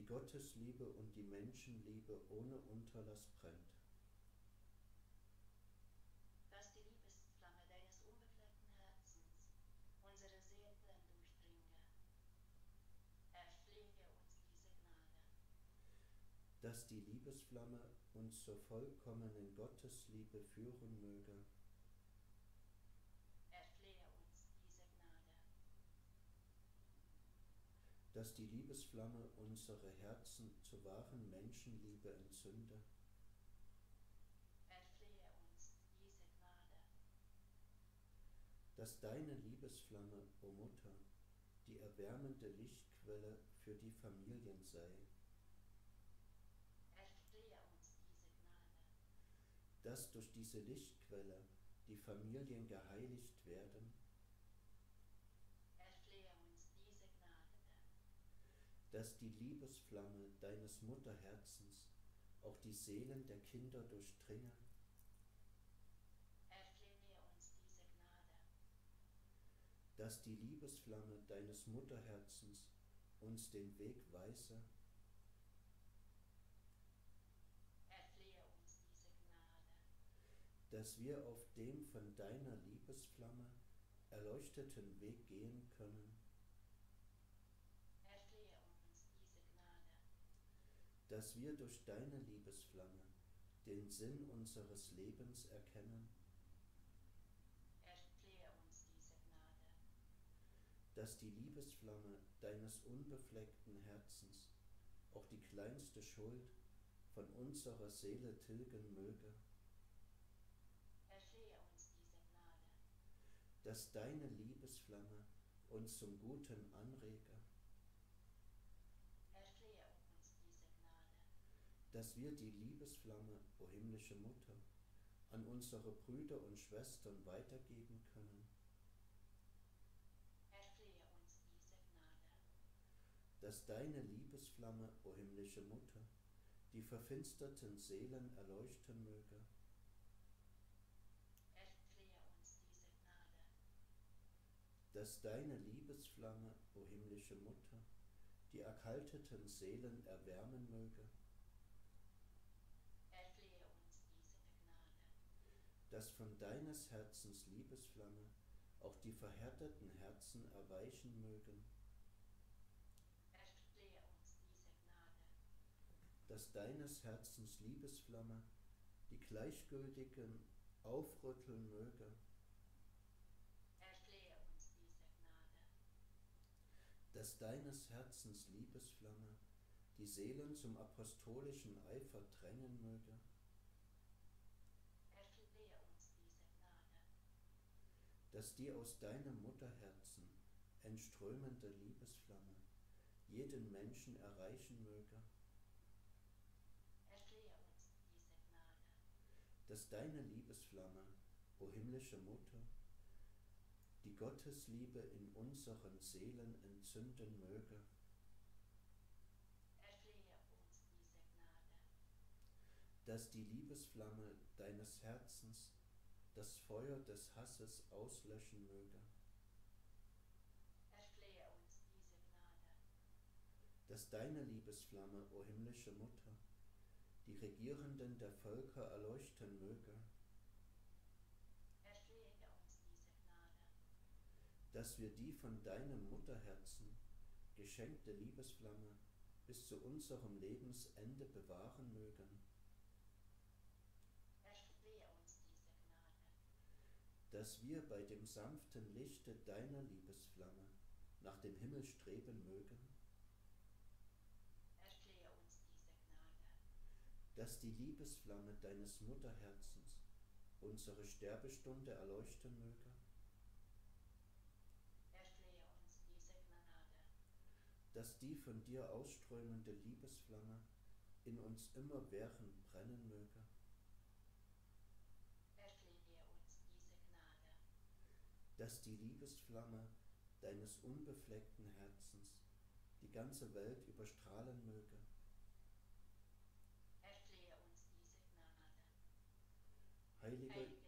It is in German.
die Gottesliebe und die Menschenliebe ohne Unterlass brennt. Dass die Liebesflamme deines unbefleckten Herzens unsere Seelen durchdringe, erflehe uns diese Gnade. Dass die Liebesflamme uns zur vollkommenen Gottesliebe führen möge, Erflehe uns diese Gnade. dass die Liebesflamme unsere Herzen zur wahren Menschenliebe entzünde, Erflehe uns diese Gnade. dass deine Liebesflamme, o Mutter, die erwärmende Lichtquelle für die Familien sei, Erflehe uns diese Gnade. dass durch diese Lichtquelle die Familien geheiligt werden, Erflehe uns diese Gnade. dass die Liebesflamme deines Mutterherzens auch die Seelen der Kinder durchdringe, Erflehe uns diese Gnade. dass die Liebesflamme deines Mutterherzens uns den Weg weise, Erflehe uns diese Gnade. dass wir auf dem von deiner Liebesflamme erleuchteten Weg gehen können, Erflehe uns diese Gnade. dass wir durch deine Liebesflamme den Sinn unseres Lebens erkennen, Erflehe uns diese Gnade. dass die Liebesflamme deines unbefleckten Herzens auch die kleinste Schuld von unserer Seele tilgen möge, Erflehe uns diese Gnade. dass deine Liebesflamme uns zum Guten anrege, Erflehe uns diese Gnade. dass wir die Liebesflamme, o himmlische Mutter, an unsere Brüder und Schwestern weitergeben können, Erflehe uns diese Gnade. dass deine Liebesflamme, o himmlische Mutter, die verfinsterten Seelen erleuchten möge, Erflehe uns diese Gnade. dass deine Liebesflamme, o himmlische Mutter, die erkalteten Seelen erwärmen möge, Erflehe uns diese Gnade. dass von deines Herzens Liebesflamme auch die verhärteten Herzen erweichen mögen, Erflehe uns diese Gnade. dass deines Herzens Liebesflamme die Gleichgültigen aufrütteln möge, Erflehe uns diese Gnade. dass deines Herzens Liebesflamme die Seelen zum apostolischen Eifer drängen möge, Erflehe uns diese Gnade. dass die aus deinem Mutterherzen entströmende Liebesflamme jeden Menschen erreichen möge, Erflehe uns diese Gnade. dass deine Liebesflamme, o himmlische Mutter, die Gottesliebe in unseren Seelen entzünden möge, Erflehe uns diese Gnade. dass die Liebesflamme deines Herzens das Feuer des Hasses auslöschen möge, Erflehe uns diese Gnade. dass deine Liebesflamme, o himmlische Mutter, die Regierenden der Völker erleuchten möge, Erflehe uns diese Gnade. dass wir die von deinem Mutterherzen geschenkte Liebesflamme bis zu unserem Lebensende bewahren mögen, Erflehe uns diese Gnade. dass wir bei dem sanften Lichte deiner Liebesflamme nach dem Himmel streben mögen, Erflehe uns diese Gnade. dass die Liebesflamme deines Mutterherzens unsere Sterbestunde erleuchten möge, Erflehe uns diese Gnade. dass die von dir ausströmende Liebesflamme in uns immerwährend brennen möge, Erflehe uns diese Gnade. dass die Liebesflamme deines unbefleckten Herzens die ganze Welt überstrahlen möge, Erflehe uns diese Gnade. Heilige